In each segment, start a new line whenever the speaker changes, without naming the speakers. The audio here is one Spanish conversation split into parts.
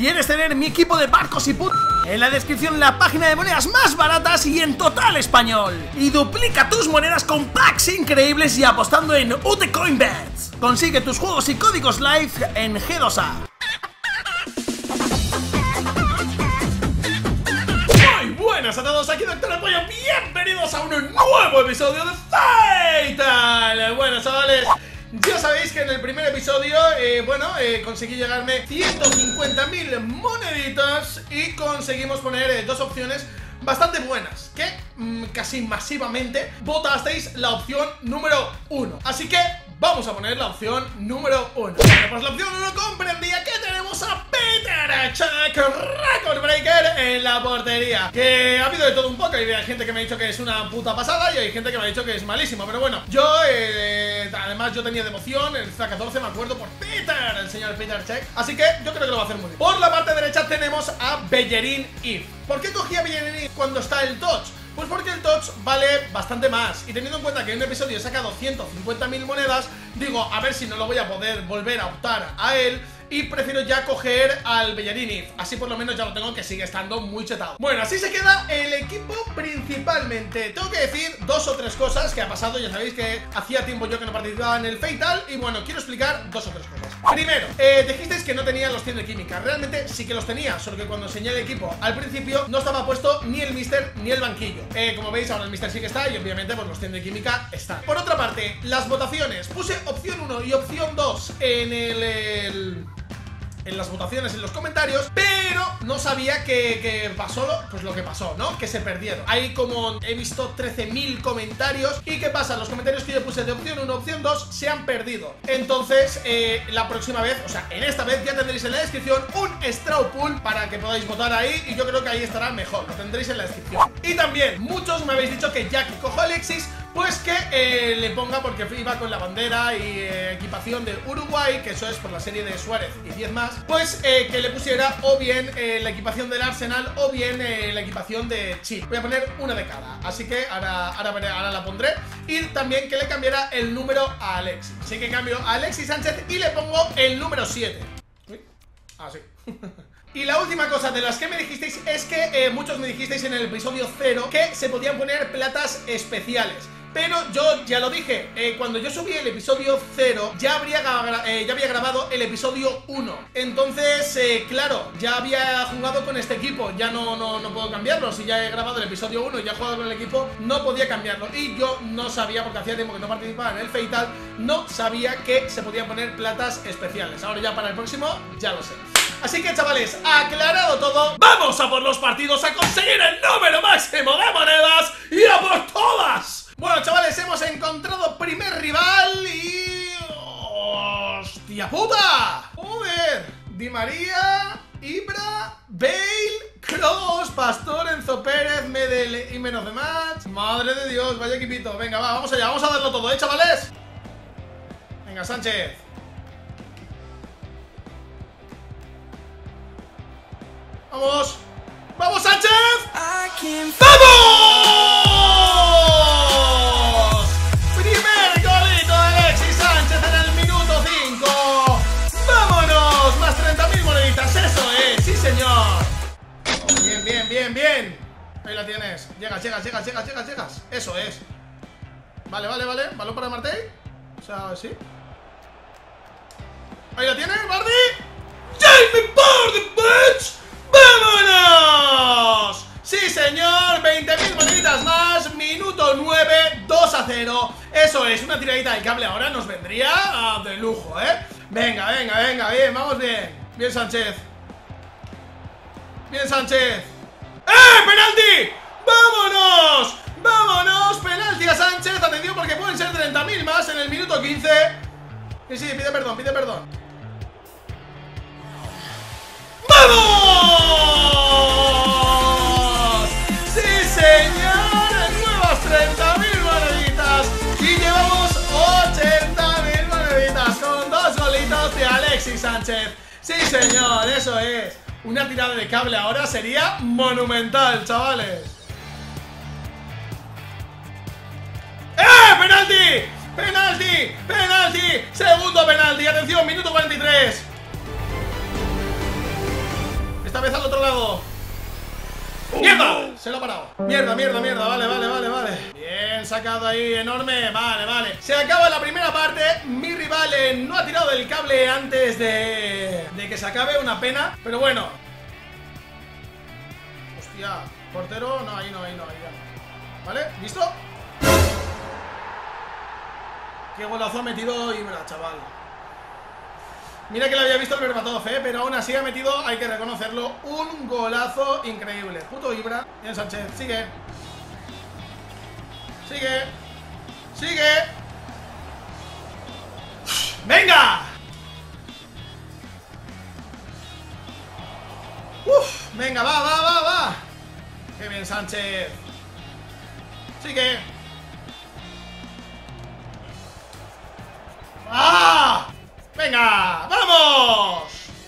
¿Quieres tener mi equipo de barcos y putas? En la descripción la página de monedas más baratas y en total español. Y duplica tus monedas con packs increíbles y apostando en UTCoinBets. Consigue tus juegos y códigos live en G2A. Muy buenas a todos, aquí Doctor Apoyo. Bienvenidos a un nuevo episodio de Fatal. Bueno, chavales, ya sabéis que en el primer episodio, conseguí llegarme 150.000 moneditas y conseguimos poner dos opciones bastante buenas, que casi masivamente votasteis la opción número 1. Así que vamos a poner la opción número 1. Bueno, pues la opción 1 comprendía que tenemos a Petr Cech, Record Breaker, en la portería. Que ha habido de todo un poco. Hay gente que me ha dicho que es una puta pasada y hay gente que me ha dicho que es malísimo. Pero bueno, yo, además yo tenía devoción en el FA14, me acuerdo, por Petr, el señor Petr Cech. Así que yo creo que lo va a hacer muy bien. Por la parte derecha tenemos a Bellerín If. ¿Por qué cogí a Bellerín If cuando está el Touch? Pues porque el Touch vale bastante más. Y teniendo en cuenta que en un episodio he sacado 150.000 monedas, digo, a ver si no lo voy a poder volver a optar a él. Y prefiero ya coger al Bellerín If. Así por lo menos ya lo tengo, que sigue estando muy chetado. Bueno, así se queda el equipo principalmente. Tengo que decir dos o tres cosas que ha pasado. Ya sabéis que hacía tiempo yo que no participaba en el Fatal. Y bueno, quiero explicar dos o tres cosas. Primero, dijisteis que no tenía los 100 de química. Realmente sí que los tenía, solo que cuando enseñé el equipo al principio no estaba puesto ni el Mister ni el banquillo. Como veis, ahora el Mister sí que está y obviamente pues los 100 de química están. Por otra parte, las votaciones. Puse opción 1 y opción 2 en las votaciones, en los comentarios, pero no sabía que pasó pues lo que pasó, ¿no? Que se perdieron. Hay como, he visto 13.000 comentarios. ¿Y qué pasa? Los comentarios que yo puse de opción 1, opción 2 se han perdido. Entonces, la próxima vez, o sea, en esta vez ya tendréis en la descripción un straw pool para que podáis votar ahí. Y yo creo que ahí estará mejor, lo tendréis en la descripción. Y también, muchos me habéis dicho que ya que cojo a Alexis, pues que le ponga, porque iba con la bandera y equipación de Uruguay, que eso es por la serie de Suárez y 10 más, pues que le pusiera o bien la equipación del Arsenal o bien la equipación de Chip. Voy a poner una de cada, así que ahora la pondré. Y también que le cambiara el número a Alexis. Así que cambio a Alexis Sánchez y le pongo el número 7. Así. Y la última cosa de las que me dijisteis es que muchos me dijisteis en el episodio 0 que se podían poner platas especiales. Pero yo ya lo dije, cuando yo subí el episodio 0 ya había grabado el episodio 1. Entonces, claro, ya había jugado con este equipo, ya no puedo cambiarlo. Si ya he grabado el episodio 1 y ya he jugado con el equipo, no podía cambiarlo. Y yo no sabía, porque hacía tiempo que no participaba en el Fatal, no sabía que se podían poner platas especiales. Ahora ya para el próximo ya lo sé. Así que, chavales, aclarado todo, ¡vamos a por los partidos a conseguir el número máximo de monedas y a por todas! Bueno, chavales, hemos encontrado primer rival y... ¡hostia puta! ¡Joder! Di María, Ibra, Bale, Kroos, Pastor, Enzo Pérez, Medel y menos de match. Madre de Dios, vaya equipito. Venga, va, vamos allá, vamos a darlo todo, chavales. Venga, Sánchez. ¡Vamos! ¡Vamos, Sánchez! ¡Vamos! Primer golito de Alexis Sánchez en el minuto 5. ¡Vámonos! Más 30.000 moneditas, eso es, sí señor. Bien, bien, bien, bien. Ahí la tienes. Llegas. Eso es. Vale. Balón para Martey. O sea, sí. Ahí la tienes, Bardi. ¡Jamie Vardy, bitch! ¡Vámonos! ¡Sí, señor! 20.000 moneditas más. Minuto 9, 2-0. Eso es, una tiradita de cable ahora nos vendría de lujo, ¿eh? Venga, bien, vamos bien. Bien, Sánchez. ¡Penalti! ¡Vámonos! Penalti a Sánchez. Atención porque pueden ser 30.000 más en el minuto 15. Y sí, pide perdón. ¡Vamos! ¡Sí, señor! Nuevas 30.000 moneditas. Y llevamos 80.000 moneditas con dos golitos de Alexis Sánchez. ¡Sí, señor! Eso es. Una tirada de cable ahora sería monumental, chavales. ¡Penalti! Segundo penalti. Atención, minuto 43. lado. ¡Mierda! Se lo ha parado. Mierda, mierda, mierda. Vale, vale, vale, vale. Bien sacado ahí, enorme. Vale, vale. Se acaba la primera parte. Mi rival no ha tirado del cable antes de que se acabe. Una pena. Pero bueno. Hostia. Portero. No, ahí no, ahí no, ahí no. ¿Vale? ¿Listo? Qué golazo ha metido Ibra, chaval. Mira que lo había visto el Berbatov, pero aún así ha metido, hay que reconocerlo, un golazo increíble. Puto Ibra. Bien, Sánchez, sigue. Sigue. Sigue. ¡Venga! Uf, venga, va, va, va, va. Qué bien, Sánchez. Sigue. ¡Ah! ¡Venga! ¡Vamos!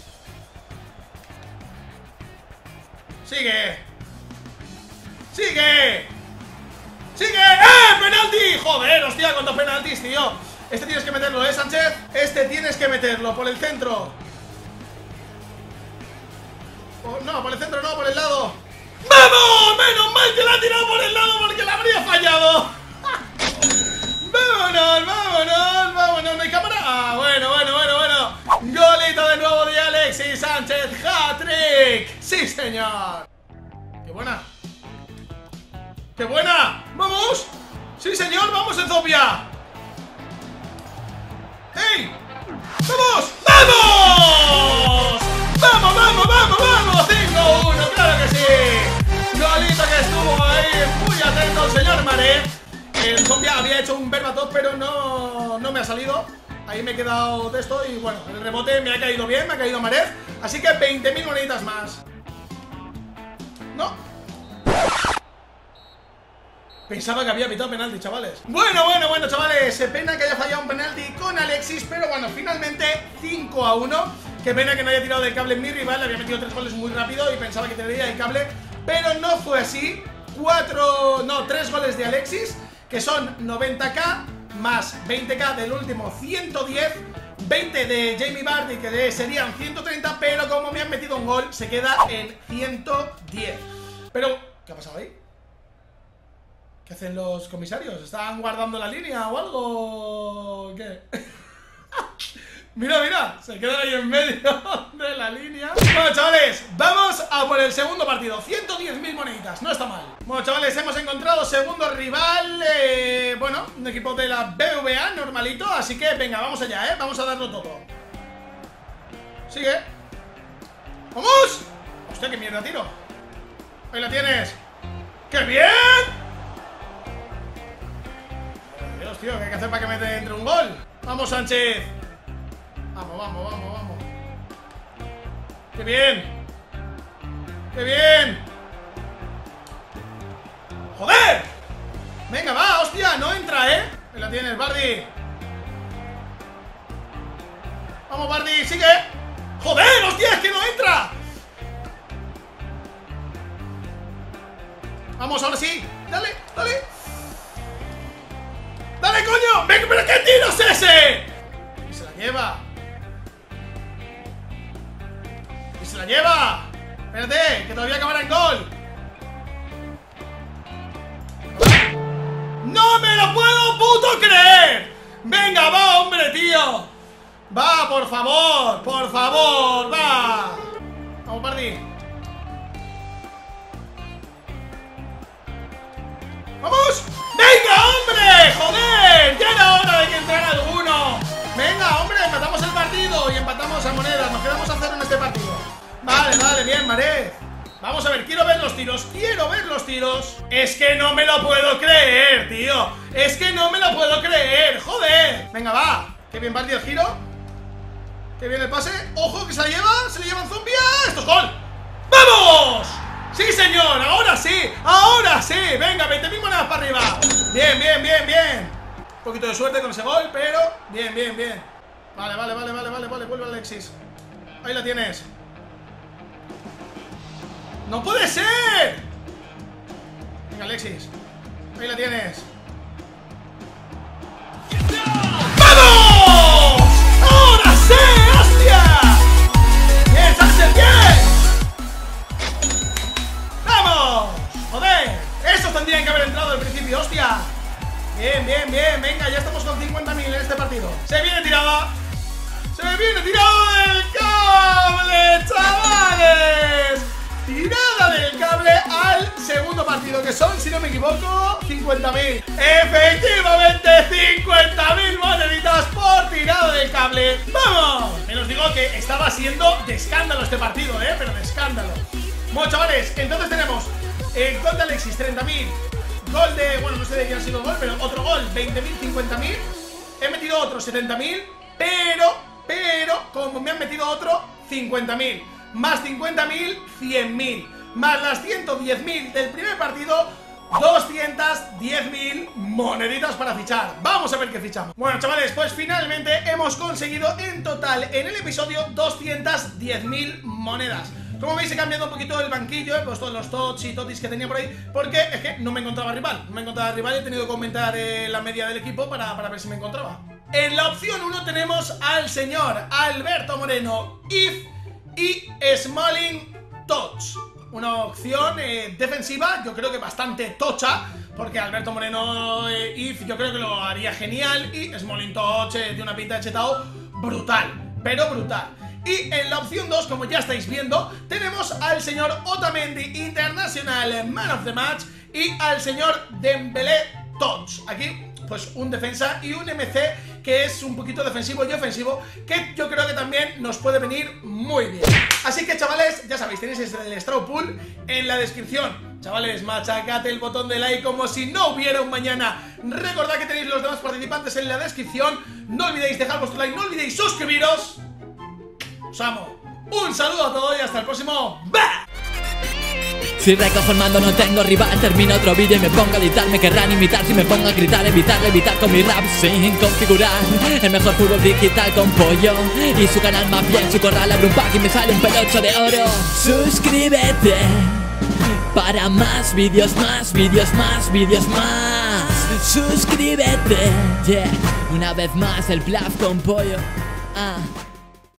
¡Sigue! ¡Sigue! ¡Sigue! ¡Penalti! ¡Joder! ¡Hostia! ¿Cuántos penaltis, tío? Este tienes que meterlo, Sánchez? Este tienes que meterlo, por el centro. No, por el centro no, por el lado. ¡Vamos! ¡Menos mal que la ha tirado por el lado porque la habría fallado! ¡Vámonos, vámonos, vámonos! ¿No hay cámara? Ah, bueno, bueno, bueno, bueno. Golito de nuevo de Alexis Sánchez. ¡Hat-trick! ¡Sí, señor! ¡Qué buena! ¡Qué buena! ¡Vamos! ¡Sí, señor! ¡Vamos, Enzopia! ¡Hey! ¡Vamos! ¡Vamos! ¡Vamos, vamos, vamos, vamos! 5-1, claro que sí. Golito que estuvo ahí muy atento el señor Maré. El zombie había hecho un Berbatov, pero no me ha salido. Ahí me he quedado de esto y bueno, el rebote me ha caído bien, me ha caído Marez. Así que 20.000 moneditas más. No. Pensaba que había pitado penalti, chavales. Bueno, bueno, bueno, chavales. Pena que haya fallado un penalti con Alexis, pero bueno, finalmente 5-1. Qué pena que no haya tirado del cable mi rival. Le había metido 3 goles muy rápido y pensaba que tiraría el cable, pero no fue así. 3 goles de Alexis, que son 90k más 20k del último 110, 20 de Jamie Vardy, que serían 130, pero como me han metido un gol, se queda en 110. Pero, ¿qué ha pasado ahí? ¿Qué hacen los comisarios? ¿Están guardando la línea o algo? ¿Qué? Mira, mira, se quedan ahí en medio de la línea. Bueno, chavales, vamos a por el segundo partido. 110.000 moneditas, no está mal. Bueno, chavales, hemos encontrado segundo rival. Bueno, un equipo de la BVA normalito. Así que venga, vamos allá, vamos a darlo todo. Sigue. ¡Vamos! Hostia, qué mierda tiro. Ahí la tienes. ¡Qué bien! Dios, tío, ¿qué hay que hacer para que me entre un gol? Vamos, Sánchez. Vamos, vamos, vamos, vamos. ¡Qué bien! ¡Qué bien! ¡Joder! Venga, va, hostia, no entra, Ahí la tienes, Vardy. Vamos, Vardy, sigue. ¡Joder, hostia, es que no entra! Vamos, ahora sí. Dale, dale. ¡Dale, coño! ¡Venga, pero qué tiro es ese! Y se la lleva. ¡Y se la lleva! Espérate, que todavía acabará en gol. ¡No me lo puedo puto creer! ¡Venga, va, hombre, tío! ¡Va, por favor, va! Vamos, Bardi. ¡Vamos! ¡Venga, hombre! ¡Joder! ¡Ya era hora de que entrara alguno! ¡Venga, hombre! Empatamos el partido y empatamos a monedas. Nos quedamos a 0 en este partido. Vale, vale, bien, Maré. Vamos a ver, quiero ver los tiros. Quiero ver los tiros. Es que no me lo puedo creer, tío. Es que no me lo puedo creer. ¡Joder! Venga, va. Qué bien, Bardi, el giro. Qué bien el pase. ¡Ojo, que se la lleva! ¡Se le lleva en zombie! ¡Esto es gol! ¡Vamos! ¡Sí, señor! ¡Ahora sí! ¡Ahora sí! ¡Venga, 20.000 monedas para arriba! Bien, bien, bien, bien. Un poquito de suerte con ese gol, pero bien, bien, bien. Vale, vale, vale, vale, vale, vale. Vuelve Alexis. Ahí la tienes. ¡No puede ser! Venga, Alexis. Ahí la tienes. ¡Vamos! ¡Ahora sí! ¡Hostia! ¡Bien, Sánchez, bien! que son, si no me equivoco, 50.000. Efectivamente, 50.000 moneditas por tirado del cable. ¡Vamos! Me os digo que estaba siendo de escándalo este partido, pero de escándalo. Bueno, chavales, entonces tenemos gol de Alexis, 30.000. Gol de, bueno, no sé de quién ha sido el gol, pero otro gol, 20.000, 50.000. He metido otro, 70.000. Pero, como me han metido otro, 50.000. Más 50.000, 100.000. Más las 110.000 del primer partido, 210.000 moneditas para fichar. Vamos a ver qué fichamos. Bueno, chavales, pues finalmente hemos conseguido en total en el episodio 210.000 monedas. Como veis, he cambiado un poquito el banquillo, he puesto los tots y totis que tenía por ahí, porque es que no me encontraba rival. No me encontraba rival y he tenido que aumentar la media del equipo para ver si me encontraba. En la opción 1 tenemos al señor Alberto Moreno, If y Smalling Tots. Una opción defensiva, yo creo que bastante tocha, porque Alberto Moreno, If, yo creo que lo haría genial, y Smalling Tots de una pinta de chetao brutal, pero brutal. Y en la opción 2, como ya estáis viendo, tenemos al señor Otamendi International Man of the Match y al señor Dembélé Tots. Aquí, pues un defensa y un MC que es un poquito defensivo y ofensivo, que yo creo que también nos puede venir muy bien. Así que, chavales, ya sabéis, tenéis el Straw Pool en la descripción. Chavales, machacate el botón de like como si no hubiera un mañana. Recordad que tenéis los demás participantes en la descripción. No olvidéis dejar vuestro like, no olvidéis suscribiros. Os amo. Un saludo a todos y hasta el próximo. ¡Bah!
Si recojo el mando no tengo rival, termino otro vídeo y me pongo a editar. Me querrán imitar si me pongo a gritar, evitar con mi rap sin configurar. El mejor fútbol digital con pollo y su canal más bien, su corral abre un pack y me sale un pelocho de oro. Suscríbete para más vídeos, más vídeos, más vídeos, más. Suscríbete, yeah. Una vez más el bluff con pollo.